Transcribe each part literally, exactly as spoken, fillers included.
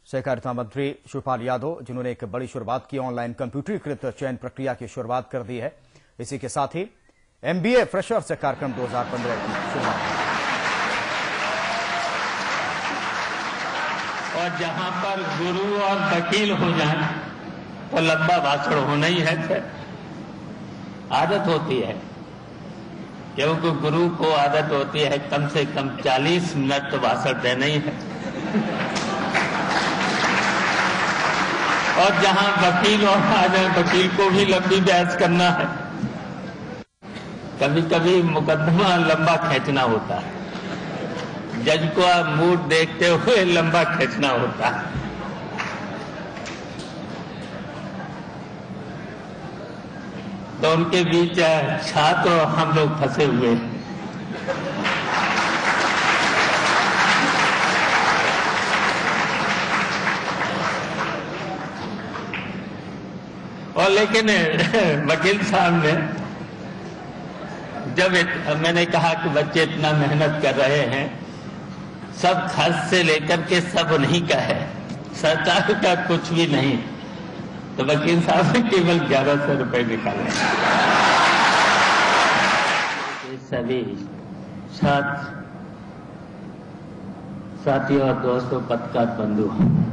सहकारिता मंत्री शिवपाल यादव, जिन्होंने एक बड़ी शुरुआत की, ऑनलाइन कंप्यूटरीकृत चयन प्रक्रिया की शुरुआत कर दी है। इसी के साथ ही एमबीए फ्रेशर्स कार्यक्रम दो हज़ार पंद्रह की शुरुआत की। और जहां पर गुरु और वकील हो जाए तो लंबा भाषण होना ही है। सर, आदत होती है, क्योंकि गुरु को आदत होती है कम से कम चालीस मिनट तो भाषण देना ही है। और जहां वकील और आ जाए, वकील को भी लंबी बहस करना है। कभी कभी मुकदमा लंबा खींचना होता है, जज को मूड देखते हुए लंबा खींचना होता है। तो उनके बीच छात्र और हम लोग फंसे हुए हैं। और लेकिन वकील साहब ने जब इत, मैंने कहा कि बच्चे इतना मेहनत कर रहे हैं, सब खर्च से लेकर के सब उन्हीं का है, सरकार का कुछ भी नहीं, तो वकील साहब ने केवल ग्यारह सौ रुपए निकाले। सभी छात्र साथियों और दोस्तों, पत्रकार बंधु,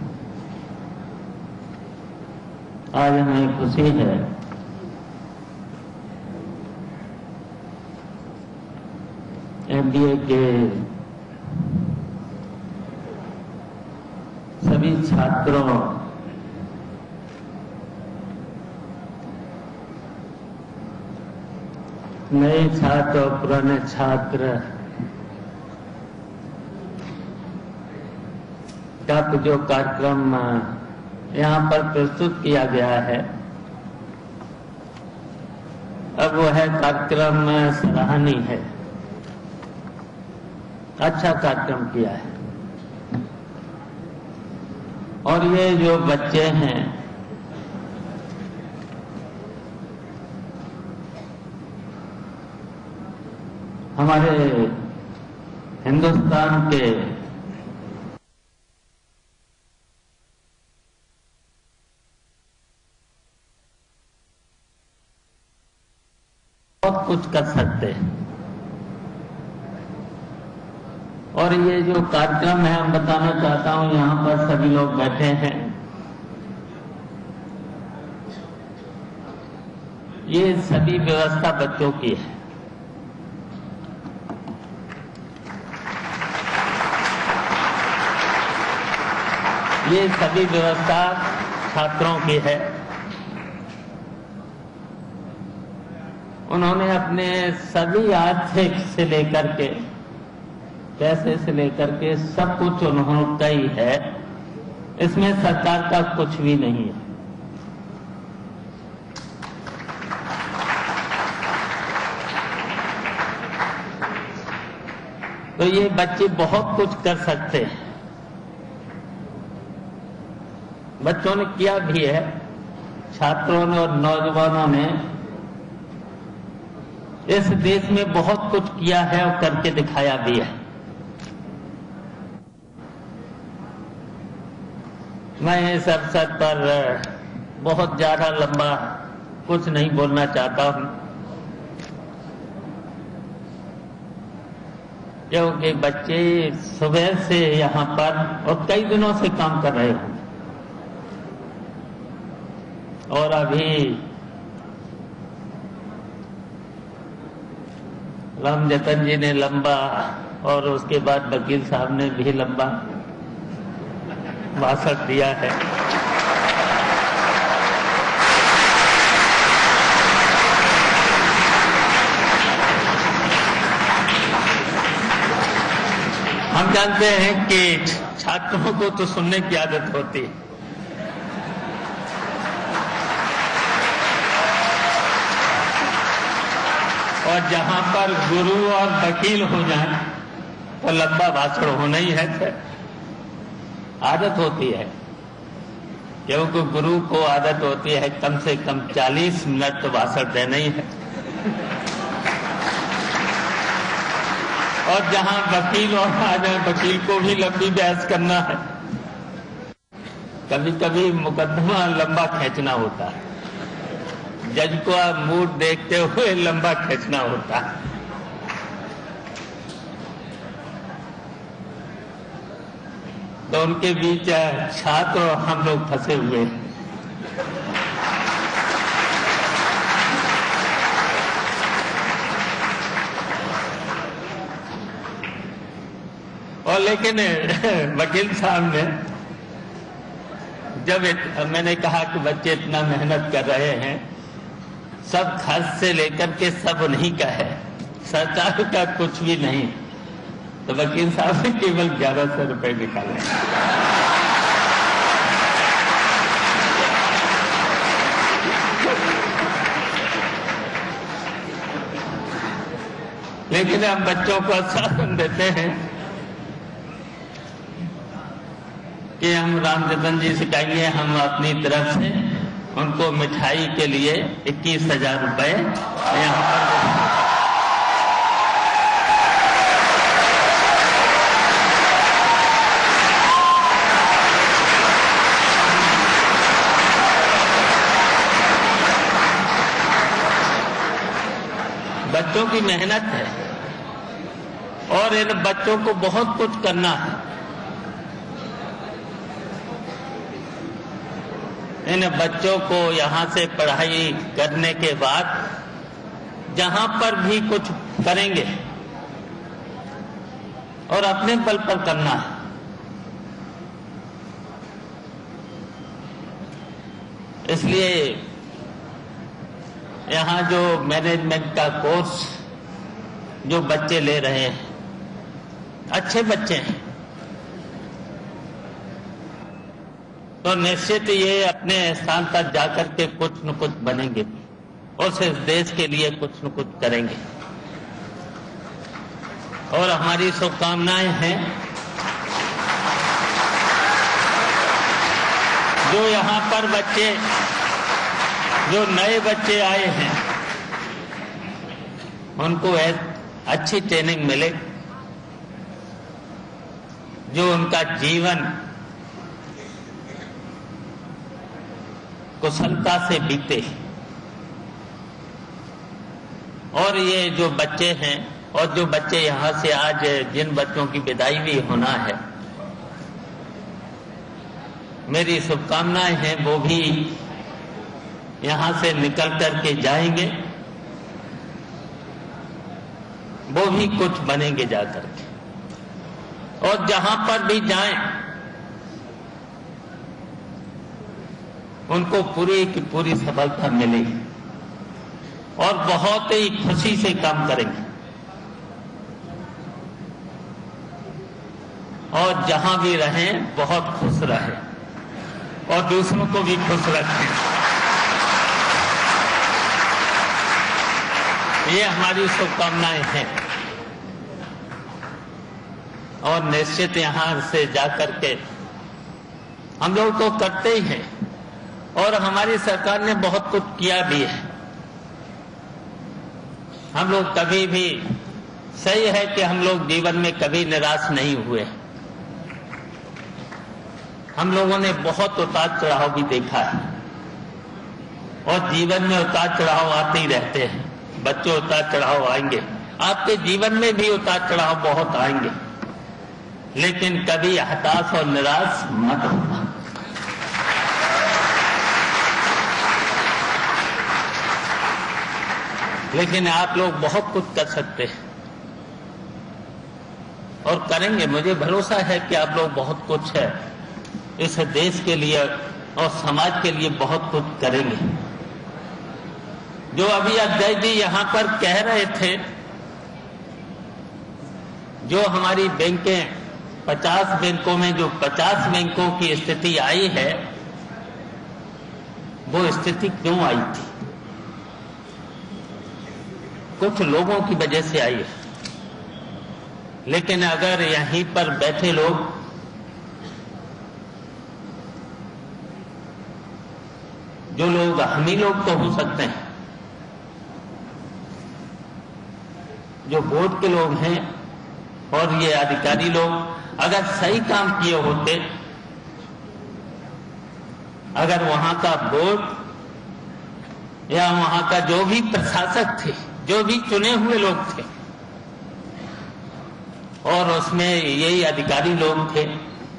आज हमें खुशी है एमबीए के सभी छात्रों नए छात्र और पुराने छात्र का जो कार्यक्रम यहाँ पर प्रस्तुत किया गया है, अब वो है कार्यक्रम सराहनीय है, अच्छा कार्यक्रम किया है। और ये जो बच्चे हैं, हमारे हिंदुस्तान के बहुत कुछ कर सकते हैं। और ये जो कार्यक्रम है, हम बताना चाहता हूं, यहां पर सभी लोग बैठे हैं, ये सभी व्यवस्था बच्चों की है। ये सभी व्यवस्था छात्रों की है। उन्होंने अपने सभी आर्थिक से लेकर के पैसे से लेकर के सब कुछ उन्होंने कही है, इसमें सरकार का कुछ भी नहीं है। तो ये बच्चे बहुत कुछ कर सकते हैं, बच्चों ने किया भी है, छात्रों ने और नौजवानों ने इस देश में बहुत कुछ किया है और करके दिखाया भी है। मैं इस अवसर पर बहुत ज्यादा लंबा कुछ नहीं बोलना चाहता हूं, क्योंकि बच्चे सुबह से यहां पर और कई दिनों से काम कर रहे हैं, और अभी राम जतन जी ने लंबा और उसके बाद वकील साहब ने भी लंबा भाषण दिया है। हम जानते हैं कि छात्रों को तो सुनने की आदत होती है, और जहां पर गुरु और वकील हो जाए तो लंबा भाषण होना ही है। सर, आदत होती है, क्योंकि गुरु को आदत होती है कम से कम चालीस मिनट तो भाषण देना ही है। और जहां वकील और आ जाए, वकील को भी लंबी बहस करना है। कभी कभी मुकदमा लंबा खींचना होता है, जज को मूड देखते हुए लंबा खींचना होता है। तो उनके बीच छात्र और हम लोग फंसे हुए हैं। और लेकिन वकील साहब ने जब इत, मैंने कहा कि बच्चे इतना मेहनत कर रहे हैं, सब खर्च से लेकर के सब नहीं का है, सरकार का कुछ भी नहीं, तो वकील साहब ने केवल ग्यारह सौ रुपए निकाले। लेकिन हम बच्चों को आश्वासन देते हैं कि हम रामजतन जी से कहेंगे, हम अपनी तरफ से उनको मिठाई के लिए इक्कीस हजार रुपए यहाँ पर बच्चों की मेहनत है और इन बच्चों को बहुत कुछ करना है। इन बच्चों को यहाँ से पढ़ाई करने के बाद जहां पर भी कुछ करेंगे और अपने बल पर करना है। इसलिए यहाँ जो मैनेजमेंट का कोर्स जो बच्चे ले रहे हैं, अच्छे बच्चे हैं, तो निश्चित ये अपने स्थान पर जाकर के कुछ न कुछ बनेंगे और सिर्फ देश के लिए कुछ न कुछ करेंगे। और हमारी शुभकामनाएं हैं जो यहाँ पर बच्चे, जो नए बच्चे आए हैं, उनको अच्छी ट्रेनिंग मिले, जो उनका जीवन कुशलता से बीते। और ये जो बच्चे हैं और जो बच्चे यहाँ से आज, जिन बच्चों की विदाई भी होना है, मेरी शुभकामनाएं हैं वो भी यहाँ से निकल करके जाएंगे, वो भी कुछ बनेंगे जाकर के। और जहां पर भी जाएं उनको पूरी की पूरी सफलता मिलेगी और बहुत ही खुशी से काम करेंगे। और जहां भी रहें बहुत खुश रहें और दूसरों को भी खुश रखें। ये हमारी शुभकामनाएं हैं। और निश्चित यहां से जाकर के हम लोग तो करते ही हैं और हमारी सरकार ने बहुत कुछ किया भी है। हम लोग कभी भी, सही है कि हम लोग जीवन में कभी निराश नहीं हुए। हम लोगों ने बहुत उतार चढ़ाव भी देखा है और जीवन में उतार चढ़ाव आते ही रहते हैं। बच्चों, उतार चढ़ाव आएंगे, आपके जीवन में भी उतार चढ़ाव बहुत आएंगे, लेकिन कभी हताश और निराश मत होना। लेकिन आप लोग बहुत कुछ कर सकते हैं और करेंगे। मुझे भरोसा है कि आप लोग बहुत कुछ है इस देश के लिए और समाज के लिए बहुत कुछ करेंगे। जो अभी अजय जी यहां पर कह रहे थे, जो हमारी बैंकें, पचास बैंकों में जो पचास बैंकों की स्थिति आई है, वो स्थिति क्यों आई थी? कुछ लोगों की वजह से आई है। लेकिन अगर यहीं पर बैठे लोग जो लोग हम ही लोग तो हो सकते हैं, जो बोर्ड के लोग हैं और ये अधिकारी लोग अगर सही काम किए होते अगर वहां का बोर्ड या वहां का जो भी प्रशासक थे, जो भी चुने हुए लोग थे, और उसमें यही अधिकारी लोग थे,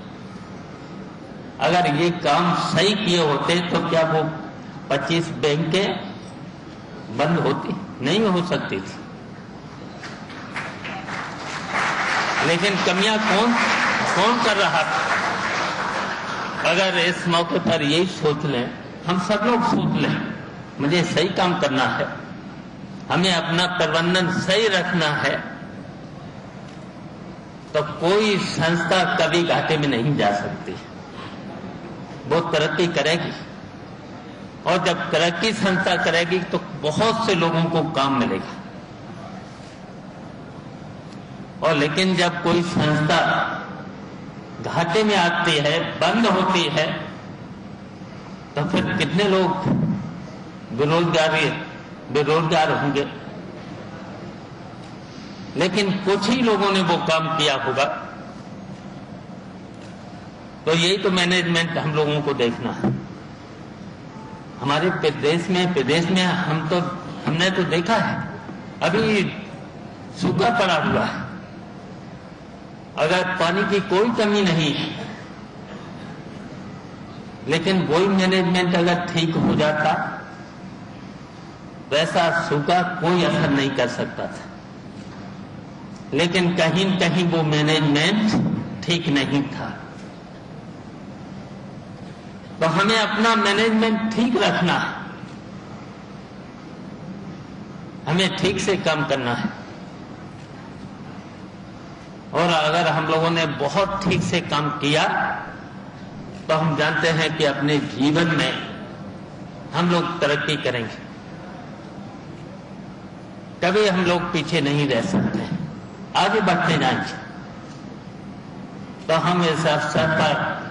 अगर ये काम सही किए होते तो क्या वो पच्चीस बैंकें बंद होती? नहीं हो सकती थी। लेकिन कमियां कौन कौन कर रहा था? अगर इस मौके पर यही सोच लें, हम सब लोग सोच लें, मुझे सही काम करना है, हमें अपना प्रबंधन सही रखना है, तो कोई संस्था कभी घाटे में नहीं जा सकती। वो तरक्की करेगी, और जब तरक्की संस्था करेगी तो बहुत से लोगों को काम मिलेगा। और लेकिन जब कोई संस्था घाटे में आती है, बंद होती है, तो फिर कितने लोग बेरोजगारी बेरोजगार होंगे। लेकिन कुछ ही लोगों ने वो काम किया होगा। तो यही तो मैनेजमेंट हम लोगों को देखना है। हमारे प्रदेश में प्रदेश में हम तो हमने तो देखा है, अभी सूखा पड़ा हुआ है। अगर पानी की कोई कमी नहीं, लेकिन वही मैनेजमेंट अगर ठीक हो जाता, वैसा सूखा कोई असर नहीं कर सकता था। लेकिन कहीं न कहीं वो मैनेजमेंट ठीक नहीं था। तो हमें अपना मैनेजमेंट ठीक रखना है, हमें ठीक से काम करना है। और अगर हम लोगों ने बहुत ठीक से काम किया तो हम जानते हैं कि अपने जीवन में हम लोग तरक्की करेंगे। कभी हम लोग पीछे नहीं रह सकते, आगे बढ़ते जाएंगे। तो हम इस अवसर पर